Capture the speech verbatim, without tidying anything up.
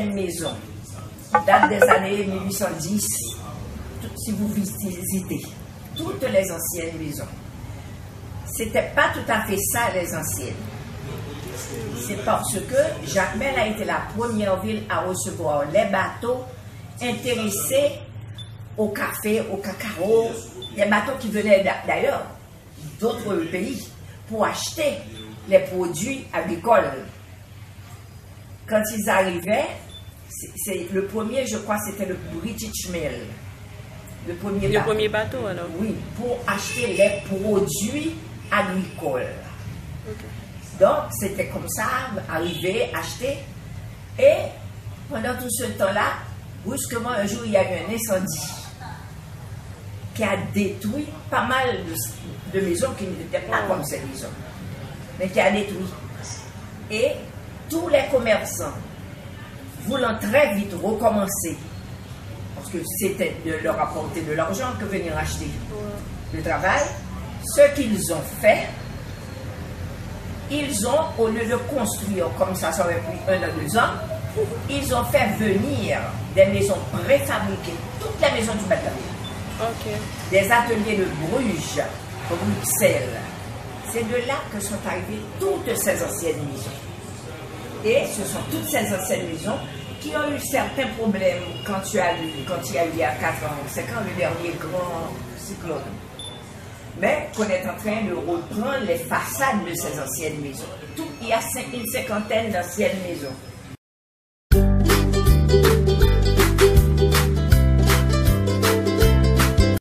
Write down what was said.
anciennes maisons datent des années mille huit cent dix, si vous visitez toutes les anciennes maisons. C'était pas tout à fait ça, les anciennes. C'est parce que Jacmel a été la première ville à recevoir les bateaux intéressés au café, au cacao, des bateaux qui venaient d'ailleurs d'autres pays pour acheter les produits agricoles. Quand ils arrivaient, c'est le premier, je crois, c'était le British Mail. Le premier, le bateau. premier bateau, alors? Oui, pour acheter les produits agricoles. Okay. Donc, c'était comme ça, arriver, acheter. Et pendant tout ce temps-là, brusquement, un jour, il y a eu un incendie qui a détruit pas mal de, de maisons qui n'étaient pas oh. comme cette maison, mais qui a détruit. Et tous les commerçants, voulant très vite recommencer, parce que c'était de leur apporter de l'argent que venir acheter le travail, ce qu'ils ont fait, ils ont, au lieu de construire comme ça, ça aurait pris un à deux ans, ils ont fait venir des maisons préfabriquées, toutes les maisons du bâtiment. Okay. Des ateliers de Bruges, Bruxelles. C'est de là que sont arrivées toutes ces anciennes maisons. Et ce sont toutes ces anciennes maisons qui ont eu certains problèmes quand, tu as eu, quand il y a eu il y a quatre ans, c'est quand le dernier grand cyclone. Mais qu'on est en train de reprendre les façades de ces anciennes maisons. Tout, il y a une cinquantaine d'anciennes maisons.